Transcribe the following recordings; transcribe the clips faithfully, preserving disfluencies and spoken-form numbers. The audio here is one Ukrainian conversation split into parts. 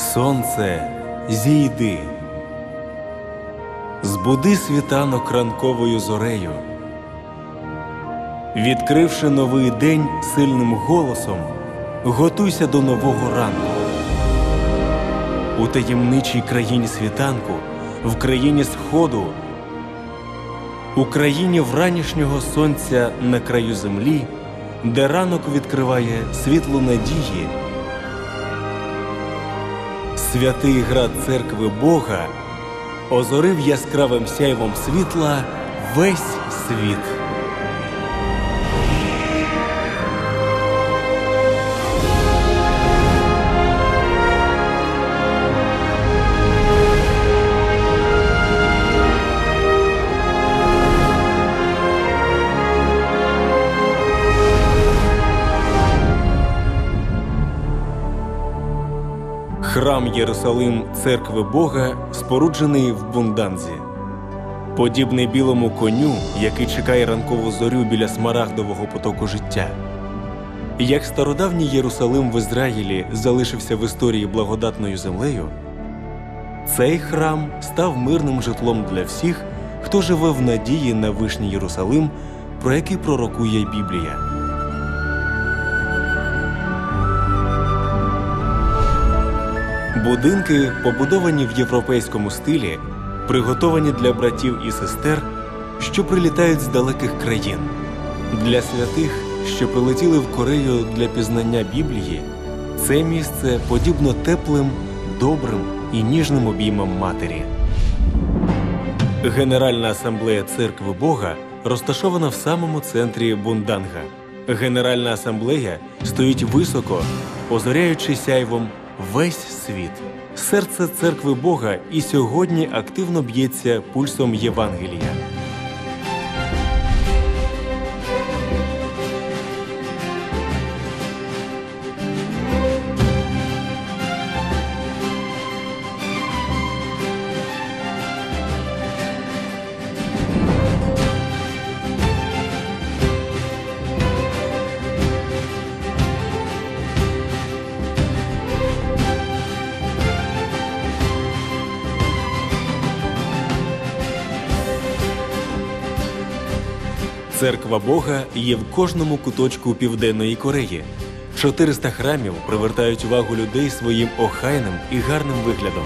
Сонце, зійди, збуди світанок ранковою зорею. Відкривши новий день сильним голосом, готуйся до нового ранку. У таємничій країні світанку, в країні сходу, у країні вранішнього сонця на краю землі, де ранок відкриває світло надії, святий град церкви Бога озорив яскравим сяйвом світла весь світ. Храм Єрусалим церкви Бога споруджений в Бунданзі. Подібний білому коню, який чекає ранкову зорю біля смарагдового потоку життя. Як стародавній Єрусалим в Ізраїлі залишився в історії благодатною землею, цей храм став мирним житлом для всіх, хто живе в надії на вишній Єрусалим, про який пророкує Біблія. Будинки, побудовані в європейському стилі, приготовані для братів і сестер, що прилітають з далеких країн, для святих, що прилетіли в Корею для пізнання Біблії. Це місце подібно теплим, добрим і ніжним обіймам матері. Генеральна асамблея церкви Бога розташована в самому центрі Бунданга. Генеральна асамблея стоїть високо, озоряючи сяйвом весь світ. Серце церкви Бога і сьогодні активно б'ється пульсом Євангелія. Церква Бога є в кожному куточку Південної Кореї. чотириста храмів привертають увагу людей своїм охайним і гарним виглядом.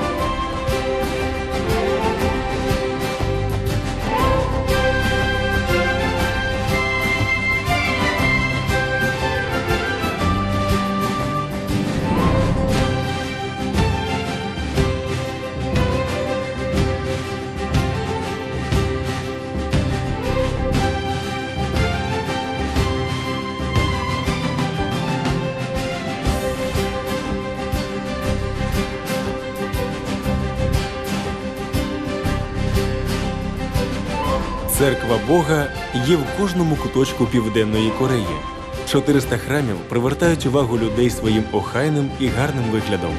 Церква Бога є в кожному куточку Південної Кореї. чотириста храмів привертають увагу людей своїм охайним і гарним виглядом.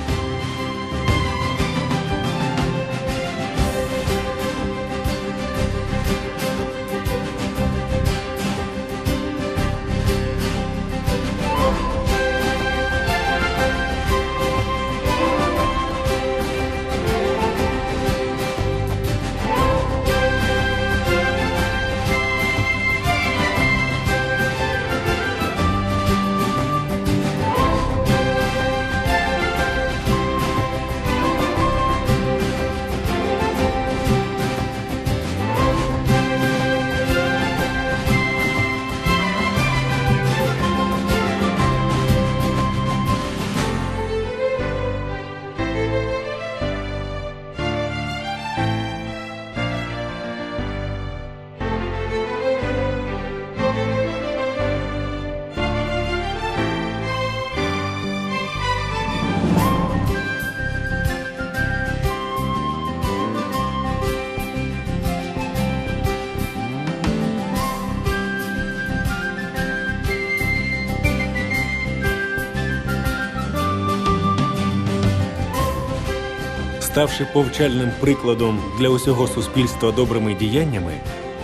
Ставши повчальним прикладом для усього суспільства добрими діяннями,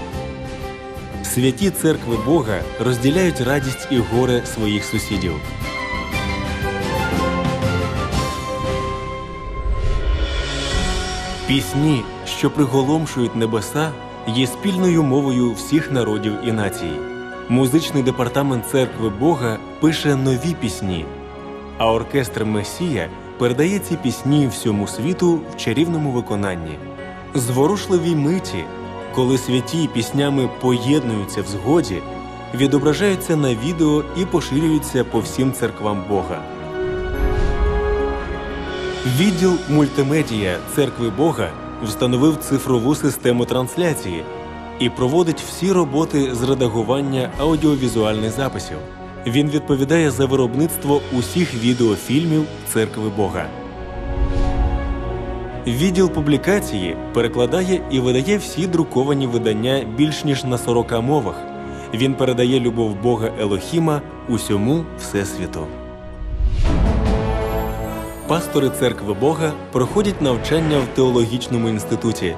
святі церкви Бога розділяють радість і горе своїх сусідів. Пісні, що приголомшують небеса, є спільною мовою всіх народів і націй. Музичний департамент Церкви Бога пише нові пісні, а оркестр «Месія» передає ці пісні всьому світу в чарівному виконанні. Зворушливі миті, коли святі піснями поєднуються в згоді, відображаються на відео і поширюються по всім церквам Бога. Відділ мультимедіа Церкви Бога встановив цифрову систему трансляції і проводить всі роботи з редагування аудіовізуальних записів. Він відповідає за виробництво усіх відеофільмів Церкви Бога. Відділ публікації перекладає і видає всі друковані видання більш ніж на сорока мовах. Він передає любов Бога Елохіма усьому Всесвіту. Пастори Церкви Бога проходять навчання в теологічному інституті,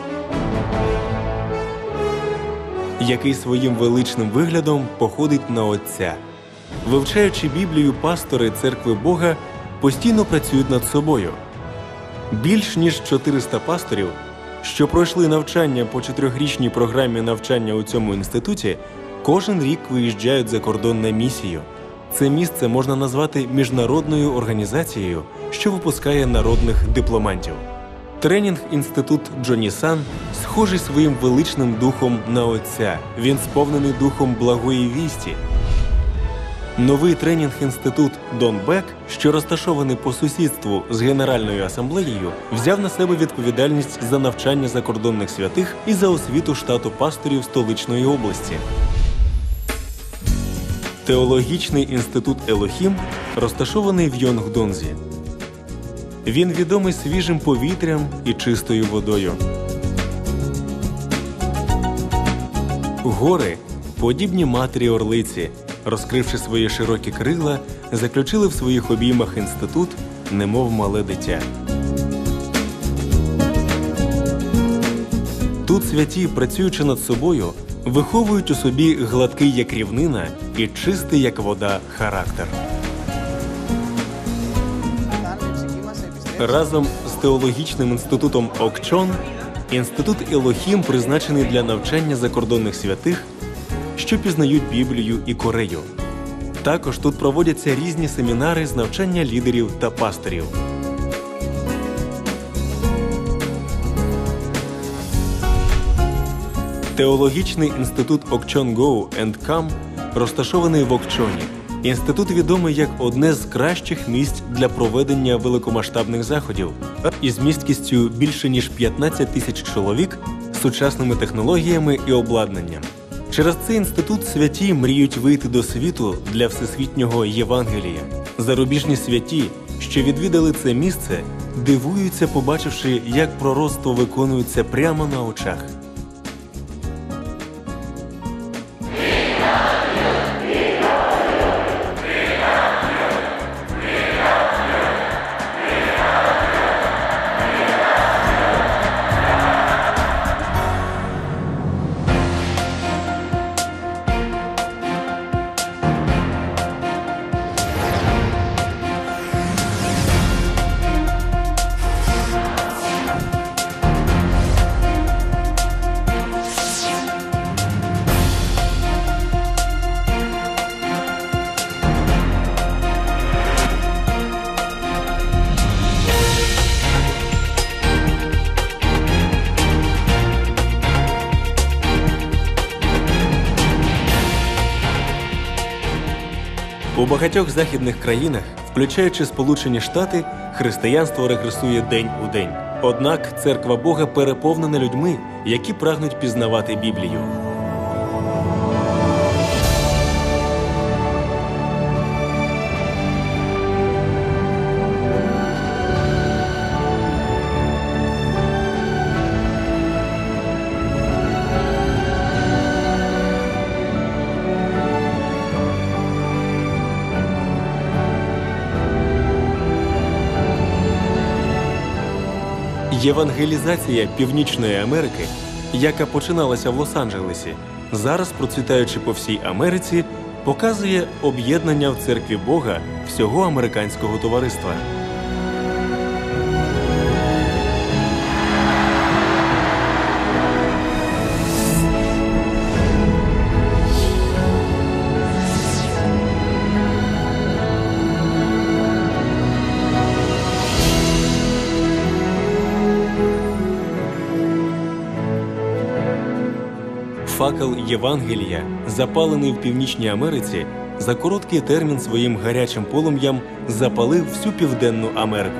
який своїм величним виглядом походить на Отця. Вивчаючи Біблію, пастори Церкви Бога постійно працюють над собою. Більш ніж чотириста пасторів, що пройшли навчання по чотирьохрічній програмі навчання у цьому інституті, кожен рік виїжджають за кордон на місію. Це місце можна назвати міжнародною організацією, що випускає народних дипломантів. Тренінг-інститут Джоні Сан схожий своїм величним духом на Отця. Він сповнений духом благої вісті. Новий тренінг-інститут Дон Бек, що розташований по сусідству з Генеральною асамблеєю, взяв на себе відповідальність за навчання закордонних святих і за освіту штату пасторів столичної області. Теологічний інститут Елохім розташований в Йонгдонзі. Він відомий свіжим повітрям і чистою водою. Гори, подібні матері-орлиці, розкривши свої широкі крила, заключили в своїх обіймах інститут, немов мале дитя. Тут святі, працюючи над собою, виховують у собі гладкий, як рівнина, і чистий, як вода, характер. Разом з теологічним інститутом Окчон інститут Елохім призначений для навчання закордонних святих, що пізнають Біблію і Корею. Також тут проводяться різні семінари з навчання лідерів та пасторів. Теологічний інститут Окчон Go енд Come розташований в Окчоні. Інститут відомий як одне з кращих місць для проведення великомасштабних заходів із місткістю більше ніж п'ятнадцять тисяч чоловік, сучасними технологіями і обладнанням. Через цей інститут святі мріють вийти до світу для всесвітнього Євангелія. Зарубіжні святі, що відвідали це місце, дивуються, побачивши, як пророцтво виконується прямо на очах. У багатьох західних країнах, включаючи Сполучені Штати, християнство регресує день у день. Однак Церква Бога переповнена людьми, які прагнуть пізнавати Біблію. Євангелізація Північної Америки, яка починалася в Лос-Анджелесі, зараз, процвітаючи по всій Америці, показує об'єднання в Церкві Бога всього американського товариства. Факел Євангелія, запалений в Північній Америці, за короткий термін своїм гарячим полум'ям запалив всю Південну Америку.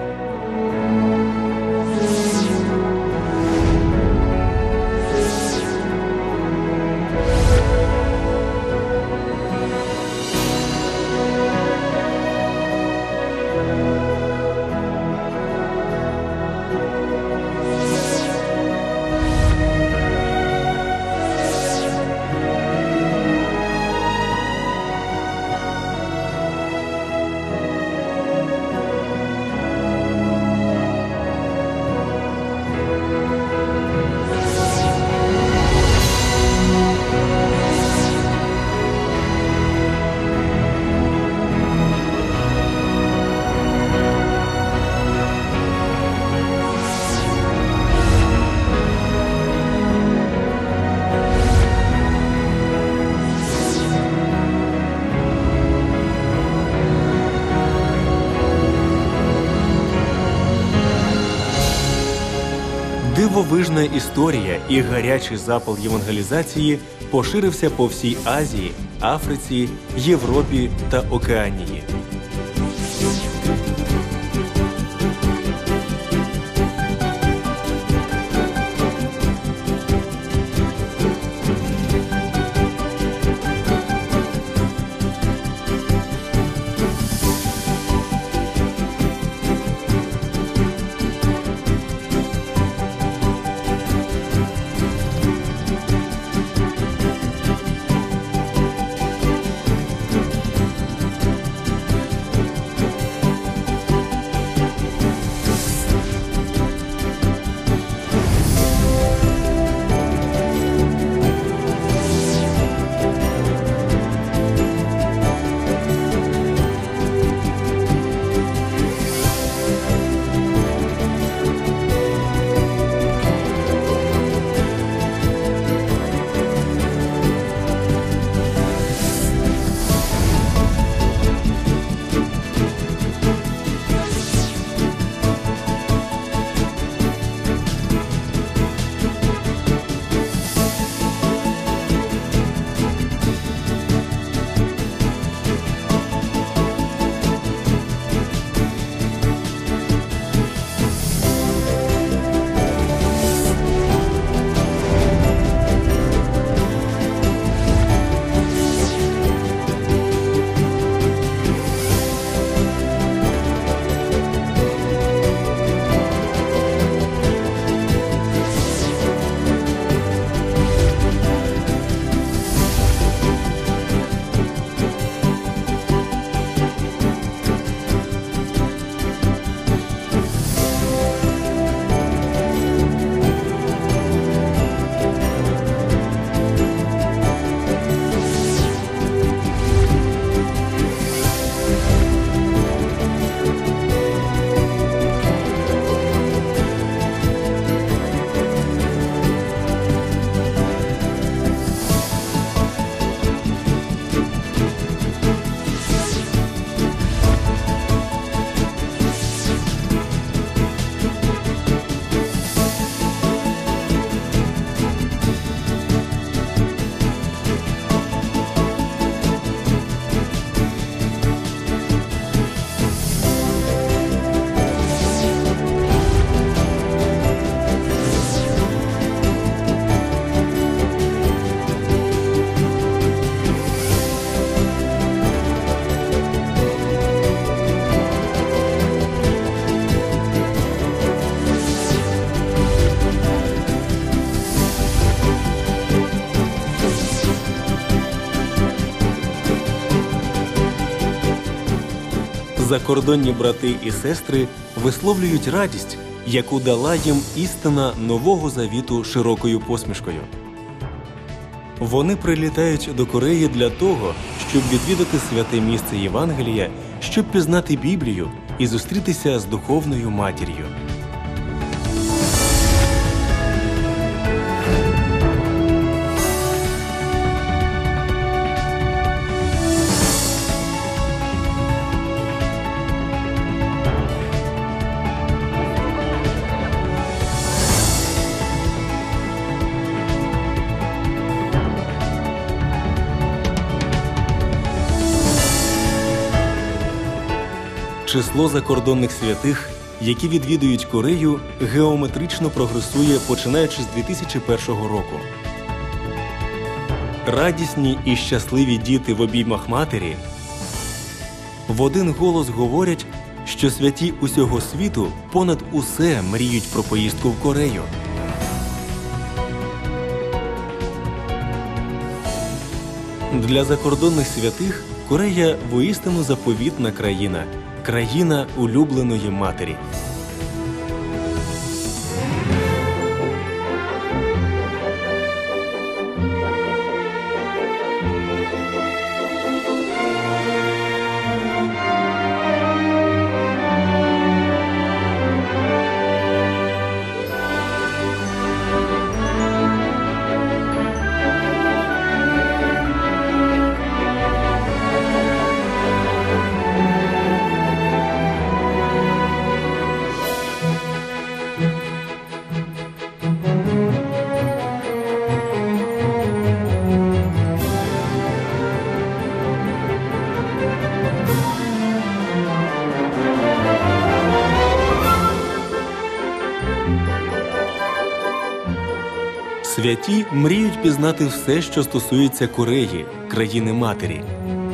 Дивовижна історія і гарячий запал євангелізації поширився по всій Азії, Африці, Європі та Океанії. Закордонні брати і сестри висловлюють радість, яку дала їм істина Нового Завіту широкою посмішкою. Вони прилітають до Кореї для того, щоб відвідати святе місце Євангелія, щоб пізнати Біблію і зустрітися з духовною матір'ю. Число закордонних святих, які відвідують Корею, геометрично прогресує, починаючи з дві тисячі першого року. Радісні і щасливі діти в обіймах матері в один голос говорять, що святі усього світу понад усе мріють про поїздку в Корею. Для закордонних святих Корея – воістину заповітна країна, країна улюбленої матері. Святі мріють пізнати все, що стосується Кореї, країни-матері.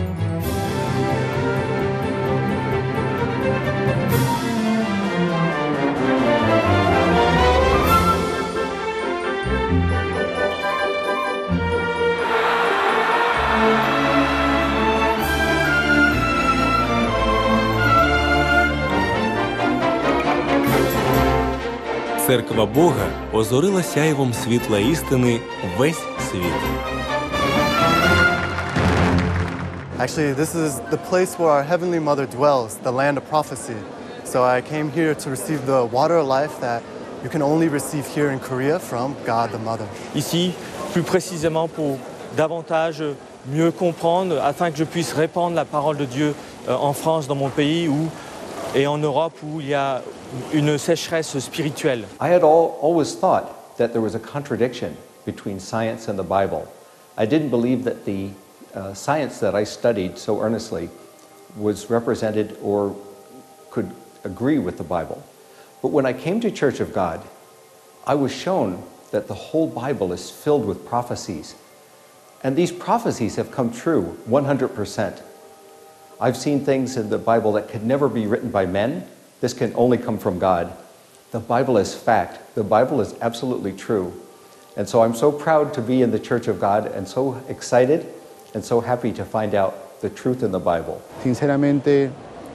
Церква Бога озорила сяйвом світла істини весь світ. Actually, this is the place where our Heavenly Mother dwells, the land of prophecy. So I came here to receive the water of life that you can only receive here in Korea from God the Mother. Ici, plus précisément pour davantage mieux comprendre, afin que je puisse répandre la parole de Dieu en France, dans mon pays, où, et en Europe, où il y a une sécheresse spirituelle. I had all, always thought that there was a contradiction between science and the Bible. I didn't believe that the uh, science that I studied so earnestly was represented or could agree with the Bible. But when I came to Church of God, I was shown that the whole Bible is filled with prophecies. And these prophecies have come true one hundred percent. I've seen things in the Bible that could never be written by men. This can only come from God. The Bible is fact. The Bible is absolutely true. And so I'm so proud to be in the Church of God and so excited and so happy to find out the truth in the Bible. Sinceramente,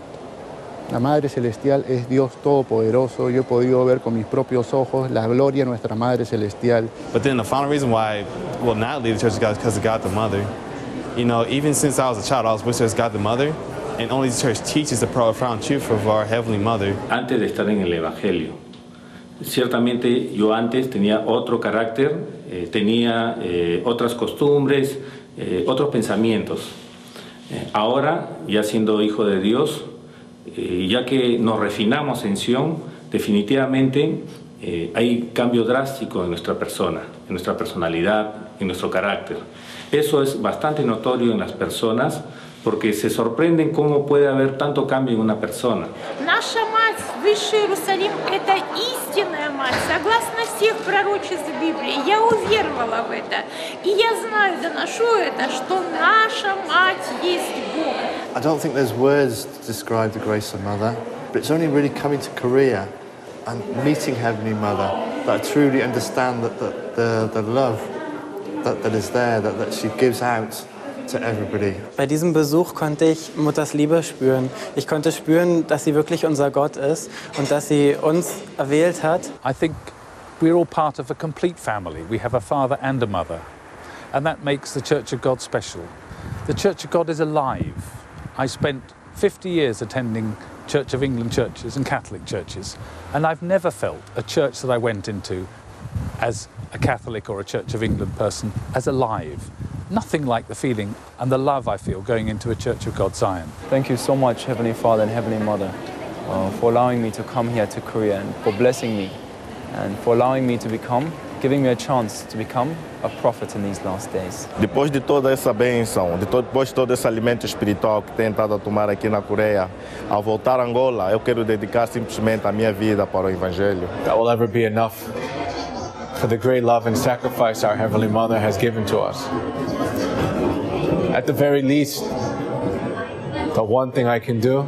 la Madre Celestial es Dios Todopoderoso. Yo he podido ver con mis propios ojos la gloria de nuestra Madre Celestial. But then the final reason why I will not leave the Church of God is because of God the Mother. You know, even since I was a child, I was with the God the Mother. And only the church teaches the profound truth of our Heavenly Mother. Antes de estar en el Evangelio, ciertamente yo antes tenía otro carácter, eh, tenía eh, otras costumbres, eh, otros pensamientos. Eh, ahora, ya siendo hijo de Dios, eh, ya que nos refinamos en Sion, definitivamente eh, hay cambio drástico en nuestra persona, en nuestra personalidad, en nuestro carácter. Eso es bastante notorio en las personas, porque se sorprenden cómo puede haber tanto cambio en una persona. Наша мать, Высший Иерусалим, это истинная мать, согласно всех пророчеств Библии. Я уверовала в это. И я знаю, доношу это, что наша мать есть Бог. I don't think there's words to describe the grace of Mother, but it's only really coming to Korea and meeting Heavenly Mother that I truly understand that the, the, the love that, that is there, that, that she gives out to everybody. Bei diesem Besuch konnte ich Mutters Liebe spüren. Ich konnte spüren, dass sie wirklich unser Gott ist und dass sie uns erwählt hat. I think we're all part of a complete family. We have a father and a mother. And that makes the Church of God special. The Church of God is alive. I spent fifty years attending Church of England churches and Catholic churches, and I've never felt a church that I went into as a Catholic or a Church of England person as alive. Nothing like the feeling and the love I feel going into a Church of God Zion. Thank you so much, Heavenly Father and Heavenly Mother, uh, for allowing me to come here to Korea and for blessing me and for allowing me to become giving me a chance to become a prophet in these last days. Depois de toda essa bênção, de todo, depois de todo esse alimento espiritual que tenho estado a tomar aqui na Coreia, ao voltar a Angola, eu quero dedicar simplesmente a minha vida para o Evangelho. That will ever be enough for the great love and sacrifice our Heavenly Mother has given to us. At the very least, the one thing I can do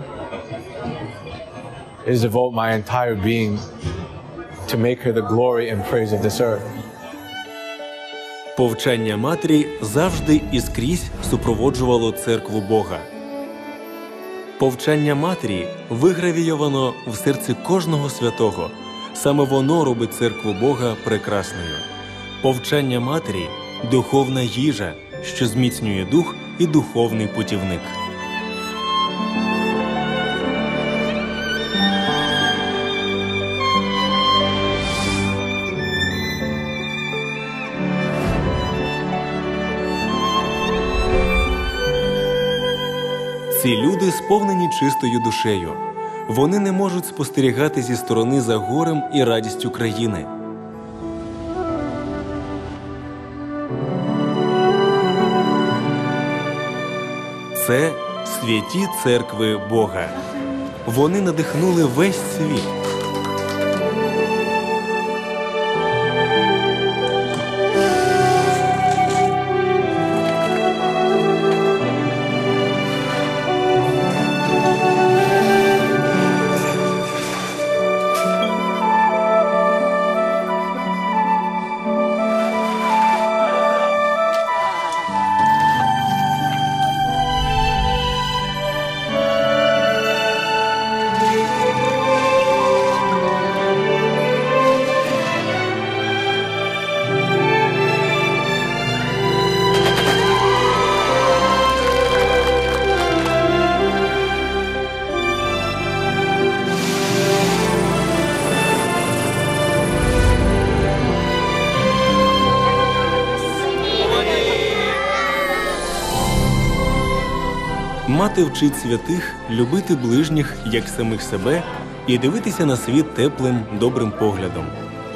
is devote my entire being to make her the glory and praise of this earth. Повчання матері завжди і скрізь супроводжувало церкву Бога. Повчання матері вигравійовано в серці кожного святого. Саме воно робить церкву Бога прекрасною. Повчання матері – духовна їжа, що зміцнює дух і духовний путівник. Ці люди сповнені чистою душею. Вони не можуть спостерігати зі сторони за горем і радістю країни. Це святі церкви Бога. Вони надихнули весь світ. Мати вчить святих любити ближніх, як самих себе, і дивитися на світ теплим, добрим поглядом.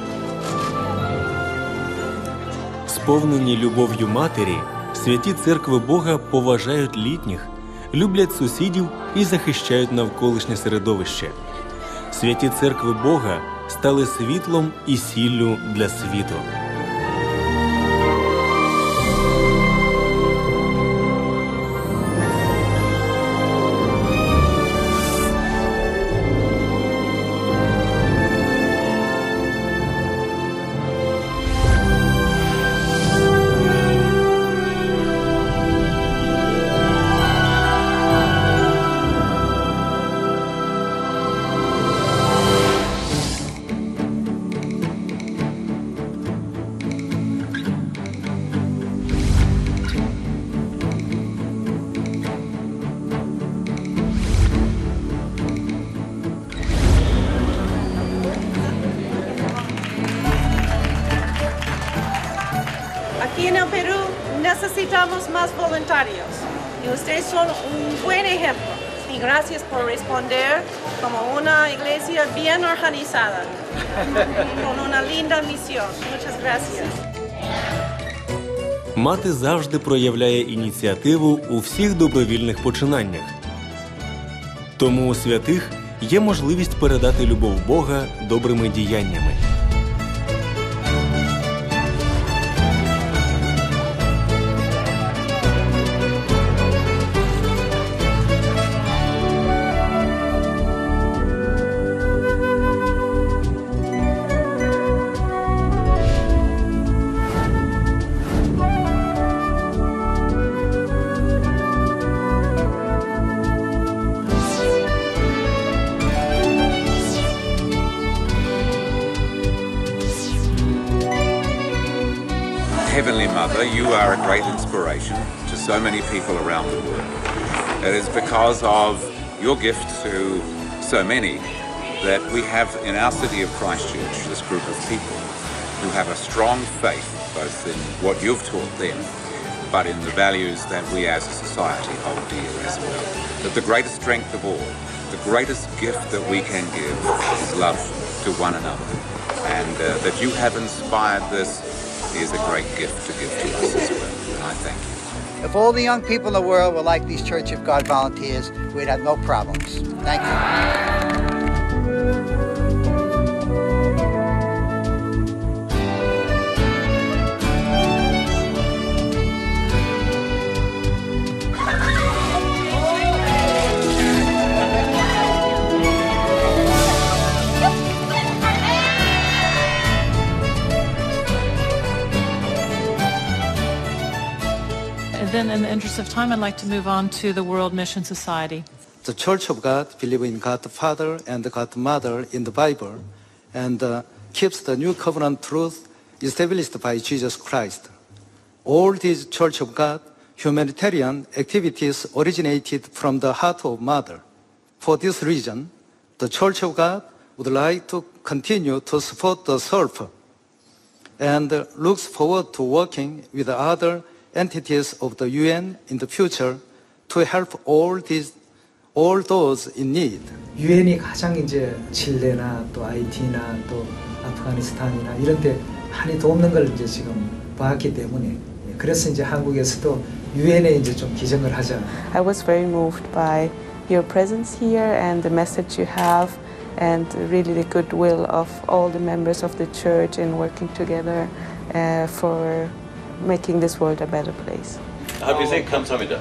Сповнені любов'ю матері, святі церкви Бога поважають літніх, люблять сусідів і захищають навколишнє середовище. Святі церкви Бога стали світлом і сіллю для світу. Aquí en el Perú necesitamos más voluntarios y ustedes son un buen ejemplo. Y gracias por responder como una iglesia bien organizada, con una linda misión. Muchas gracias. Мати завжди проявляє ініціативу у всіх добровільних починаннях. Тому у святих є можливість передати любов Бога добрими діяннями. Heavenly Mother, you are a great inspiration to so many people around the world. It is because of your gift to so many that we have in our city of Christchurch this group of people who have a strong faith both in what you've taught them but in the values that we as a society hold dear as well. That the greatest strength of all, the greatest gift that we can give is love to one another. And uh, that you have inspired this is a great gift to give to us as well. And I thank you. If all the young people in the world were like these Church of God volunteers, we'd have no problems. Thank you. Then, in the interest of time, I'd like to move on to the World Mission Society. The Church of God believes in God the Father and God the Mother in the Bible and uh, keeps the new covenant truth established by Jesus Christ. All these Church of God humanitarian activities originated from the heart of Mother. For this reason, the Church of God would like to continue to support the self and uh, looks forward to working with other entities of the U N in the future to help all these, all those in need. 유엔이 가장 이제 칠레나 또 아이티나 또 아프가니스탄이나 이런 데 많이 돕는 걸 이제 지금 봤기 때문에 그래서 이제 한국에서도 유엔에 이제 좀 기증을 하자. I was very moved by your presence here and the message you have and really the goodwill of all the members of the church in working together uh, for making this world a better place. Happy say 감사합니다.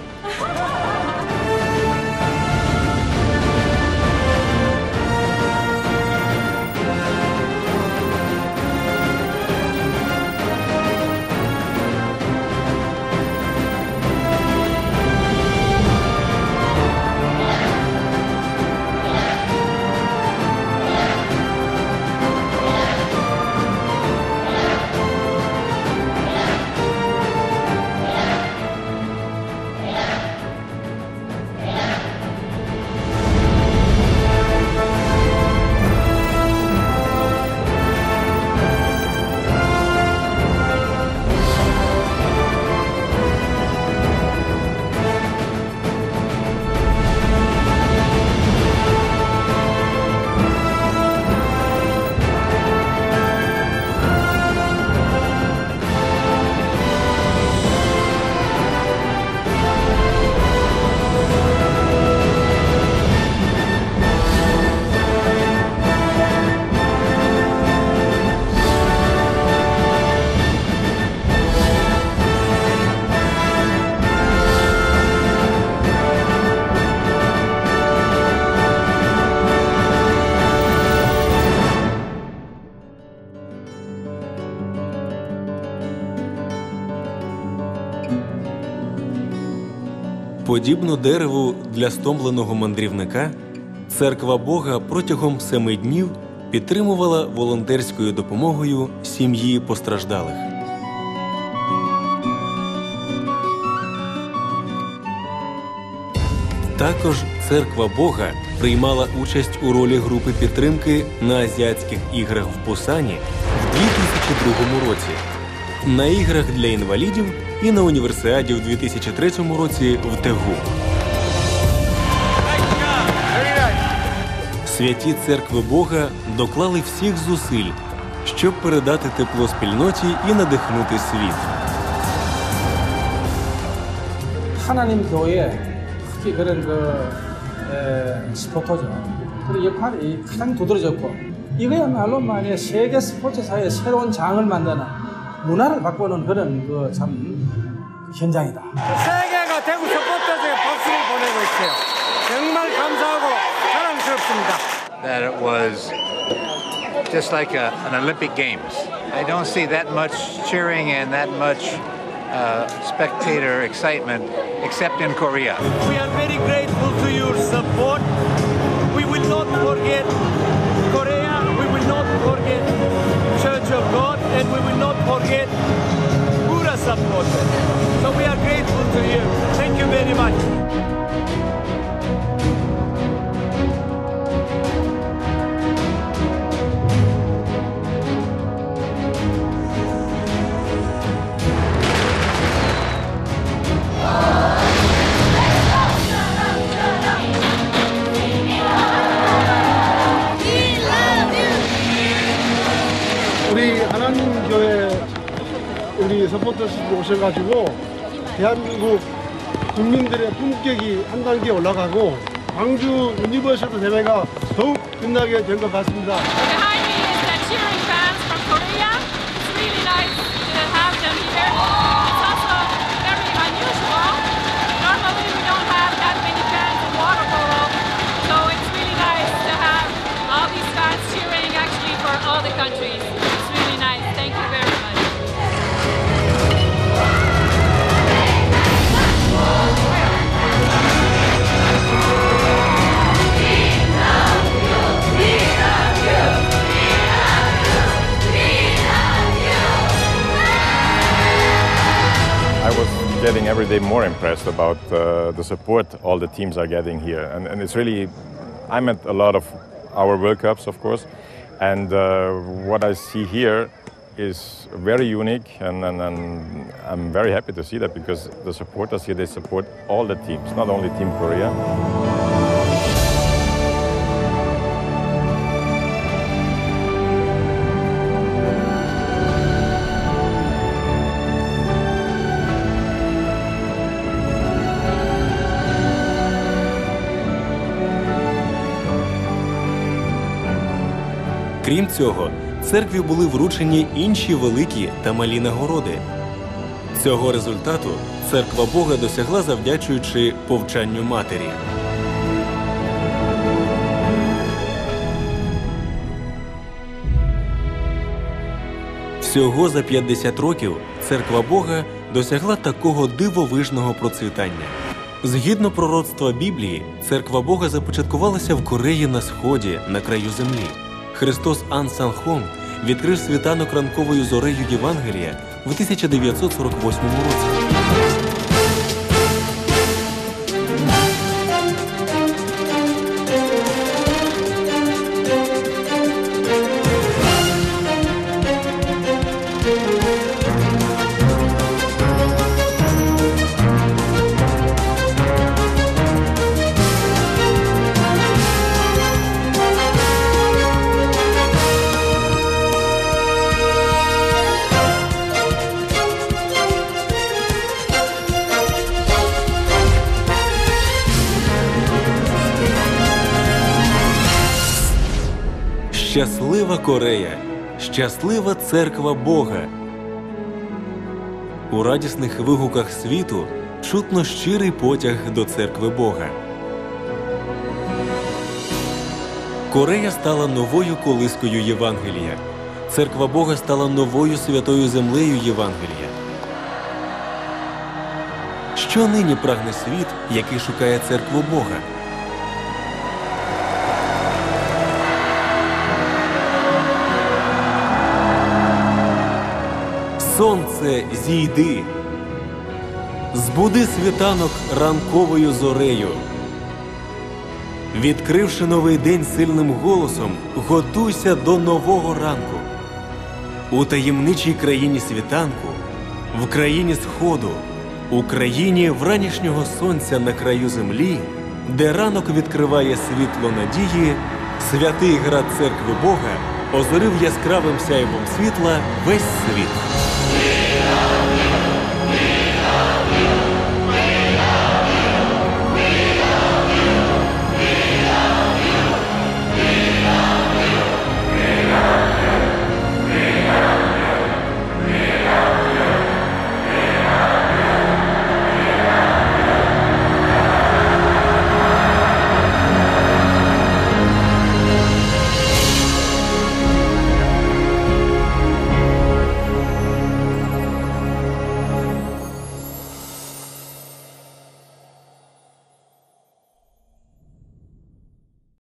Подібно дереву для стомленого мандрівника, Церква Бога протягом семи днів підтримувала волонтерською допомогою сім'ї постраждалих. Також Церква Бога приймала участь у ролі групи підтримки на Азіатських іграх в Пусані в дві тисячі другому році, на іграх для інвалідів і на універсіаді в дві тисячі третьому році в Тегу. Святі Церкви Бога доклали всіх зусиль, щоб передати тепло спільноті і надихнути світ. 하나님 교회 특히 그런 그 에, 스포터죠. 그 역할이 가장 두드러졌고 이거야말로 만약 세계 스포츠사의 새로운 장을 만드는 문화를 바꾸는 그런 그 참 현장이다. 세계가 대구 스포츠에 박수를 보내고 있어요. 정말 감사하고 자랑스럽습니다. That it was just like a, an Olympic Games. I don't see that much cheering and that much uh, spectator excitement except in Korea. We are very grateful to your support. We will not forget Korea. We will not forget Church of God, and we will not forget Buddha supporters. So we are grateful to you. Thank you very much. 아저씨들 오셔가지고 대한민국 국민들의 품격이 한 단계 올라가고 광주 유니버시티 대회가 더욱 빛나게 된 것 같습니다. Behind me is the cheering fans from Korea. It's really nice to have them here. It's also very unusual. Normally we don't have that many fans in water polo, so it's really nice to have all these fans cheering actually for all the countries. It's really nice. Thank you very much. I was getting every day more impressed about uh, the support all the teams are getting here. And, and it's really, I'm at a lot of our World Cups, of course, and uh, what I see here is very unique, and, and, and I'm very happy to see that, because the supporters here, they support all the teams, not only Team Korea. Крім цього, церкві були вручені інші великі та малі нагороди. Цього результату Церква Бога досягла, завдячуючи повчанню Матері. Всього за п'ятдесят років Церква Бога досягла такого дивовижного процвітання. Згідно пророцтва Біблії, Церква Бога започаткувалася в Кореї на Сході, на краю землі. Христос Ан Сан Хон відкрив світанок ранковою зорею Євангелія в тисяча дев'ятсот сорок восьмому році. Щаслива Корея! Щаслива Церква Бога! У радісних вигуках світу чутно щирий потяг до Церкви Бога. Корея стала новою колискою Євангелія. Церква Бога стала новою святою землею Євангелія. Що нині прагне світ, який шукає Церкву Бога? Сонце, зійди, збуди світанок ранковою зорею. Відкривши новий день сильним голосом, готуйся до нового ранку. У таємничій країні світанку, в країні Сходу, у країні вранішнього сонця на краю землі, де ранок відкриває світло надії, святий град Церкви Бога озарив яскравим сяйвом світла весь світ.